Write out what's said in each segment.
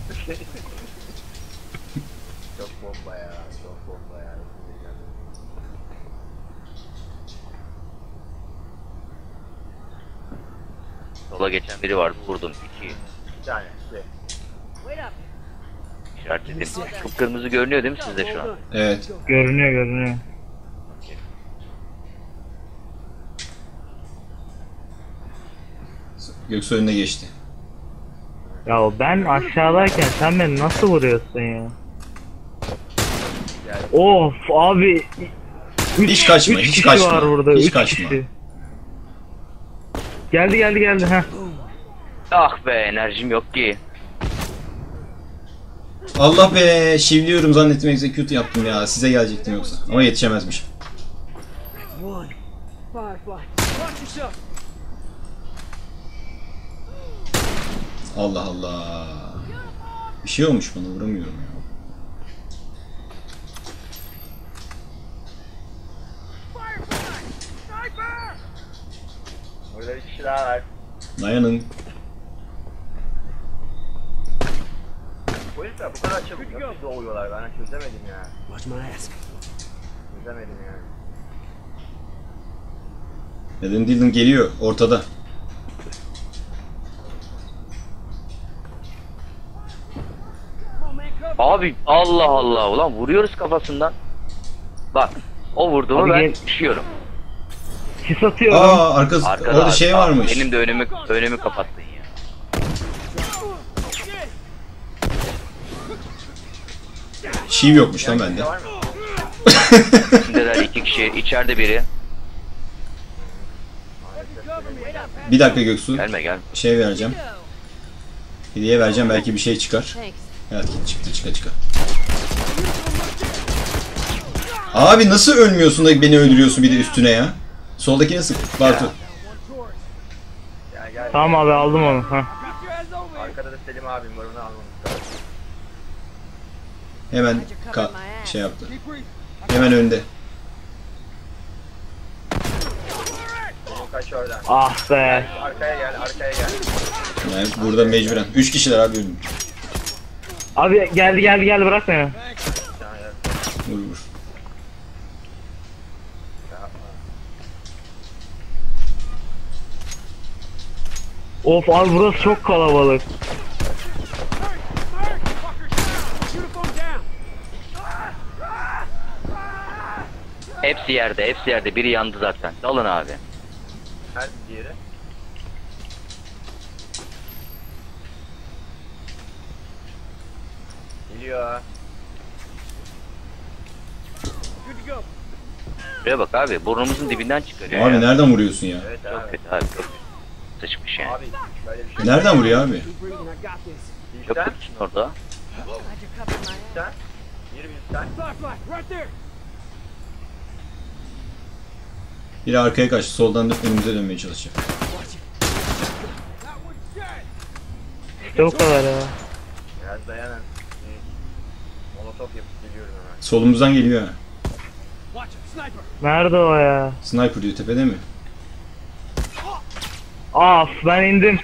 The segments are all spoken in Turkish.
Çok bomba ya, çok bomba ya. Sola geçen biri vardı, vurdum. 2. Bir tane. İşaretledim. Çok kırmızı görünüyor değil mi sizde şu an? Evet. Görünüyor görünüyor. Göksu önüne geçti. Ya ben aşağıdayken sen beni nasıl vuruyorsun ya? Of abi. Hiç kaçma, Üç hiç kişi kaçma. var burada. Hiç Üç kaçma. kişi. Geldi heh. Ah be, enerjim yok ki. Allah be, şivliyorum zannettim, execute yaptım ya. Size gelecektim yoksa. Ama yetişemezmişim. Allah Allah. Bir şey olmuş bana, vuramıyorum ya. Burada bir kişi daha var. Dayanın. Bu herifler bu kadar çabuk nasıl doğuyorlar, ben çözemedim ya. Çözemedim yani. Neden Dylan geliyor ortada. Abi Allah Allah, ulan vuruyoruz kafasından. Bak, o vurdu mu Abi ben gel- düşüyorum. Sis atıyorum. Arkası Arkada orada şey abi, varmış. benim de önümü kapattın ya. Şiv yokmuş lan bende. Var mı? İçindeler 2 kişi, içeride biri. Bir dakika Göksu. Gelme. Şey vereceğim. Hediye vereceğim, belki bir şey çıkar. Thanks. Evet, çıktı çıka. Abi nasıl ölmüyorsun da beni öldürüyorsun bir de üstüne ya? Soldakine sık Bartu. Gel. Tamam abi aldım onu. Heh. Arkada da Selim abim var, onu almamız lazım. Hemen şey yaptı. Hemen önde. Selim kaç oradan. Ah be. Arkaya gel. Yani burada mecburen. 3 kişiler abi önüm. Abi geldi bırak beni. Tamam ya. Vur. Of abi burası çok kalabalık. Hepsi yerde. Biri yandı zaten. Dalın abi. Her diğeri. Geliyor. Buraya bak abi, burnumuzun dibinden çıkarıyor Abi ya. nereden vuruyorsun ya? Evet Çok abi. kötü abi, çok kötü. Sıçmış yani. Abi böyle bir şey. Nereden vuruyor abi? Çok Bizden. kötüsün orada. Bizden. Bir bizden. Biri arkaya kaçtı. Soldan da önümüze dönmeye çalışacak. İşte o kadar ya. Biraz dayanın. Molotof yapıp geliyorum hemen. Solumuzdan geliyor ha. Nerede o ya? Sniper diyor, tepede mi? Af ben indim.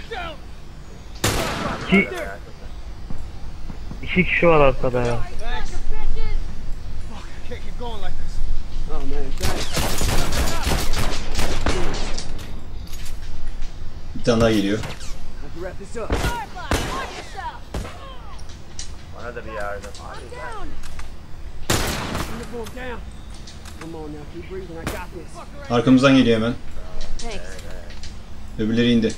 İki kişi var arkada ya. Bir tane daha geliyor. Bana da bir yardım. Abi Arkamızdan geliyor hemen. Thanks. Öbürleri indi.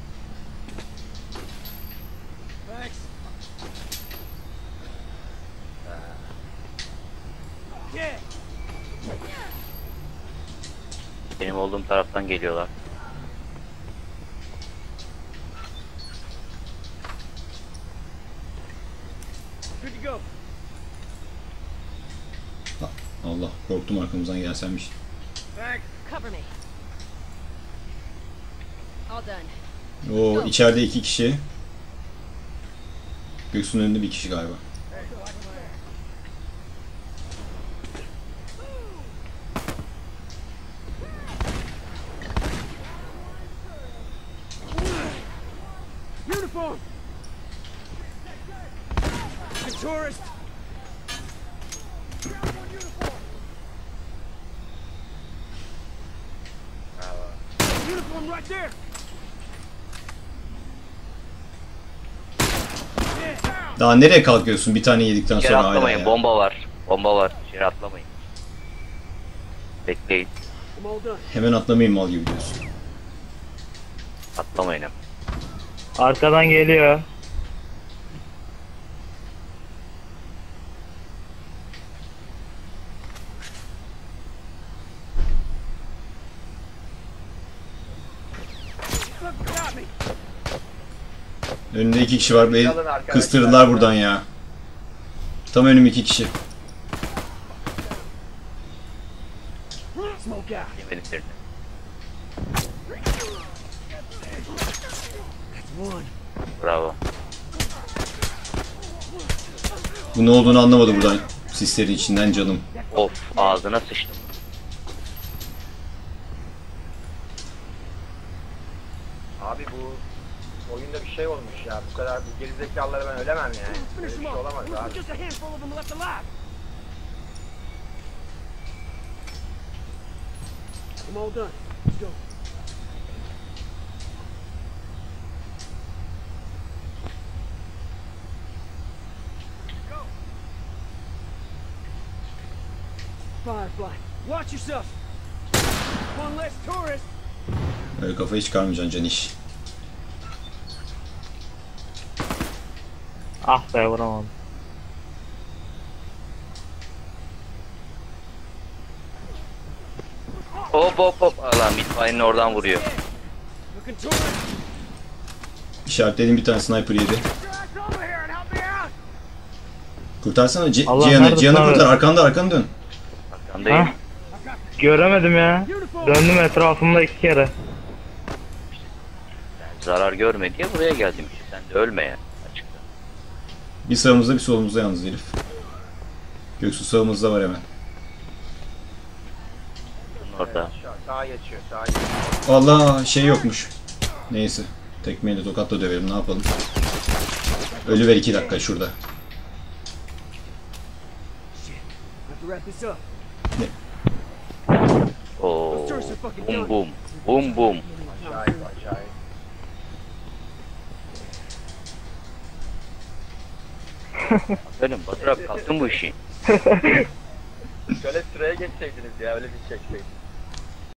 Benim olduğum taraftan geliyorlar. Allah, korktum arkamızdan gelsenmiş. Cover me. All done. Oo, içeride 2 kişi. Göksu'nun önünde bir kişi galiba. tourist. Uniform right there. Daha nereye kalkıyorsun bir tane yedikten İçeri sonra hala atlamayın. ya. Bomba var. Bomba var. İçeri atlamayın. Bekleyin. I'm all done. Hemen atlamayayım mal gibi diyorsun. Atlamayın hem. Arkadan geliyor. Look, got me. Önünde 2 kişi var. Beni Alın arkadaşlar. kıstırdılar buradan ya. Tam önüm 2 kişi. Smoke out. Yemediklerini. One. Bravo. Bu ne olduğunu anlamadı buradan. Sislerin içinden canım. Of, ağzına sıçtım. Abi bu oyunda bir şey olmuş ya. Bu kadar bu gerizekalılara ben ölemem yani. Böyle Finish bir them şey off. olamaz abi. Just a handful of them left alive. I'm all done. Let's go. Firefly, watch yourself. One less tourist. Böyle kafayı çıkarmayacaksın Caniş. Ah be vuramadım. Hop hop hop. Lan itfaiyenin oradan vuruyor. Looking tourist. İşaretlediğim bir tane sniper yedi. Guys over here and help me out. Kurtarsana Allah Cihan'ı. nerede Cihan'ı abi? kurtar. Arkanı dön. Arkandayım. Ha? Göremedim ya. Döndüm etrafımda 2 kere. Zarar görme diye buraya geldim. Sen de ölme ya. Açıkta. Bir sağımızda bir solumuzda yalnız herif. Göksu sağımızda var hemen. Bunun orada. Sağa geçiyor, sağa geçiyor. Allah şey yokmuş. Neyse. Tekmeyle tokatla dövelim ne yapalım. Ölü ver 2 dakika şurada. I have to wrap this up. Oo. Bum bum. Bum bum. Acayip acayip. Aferin Batur abi, kalktın bu işi. Şöyle sıraya geçseydiniz ya öyle bir çekseydiniz.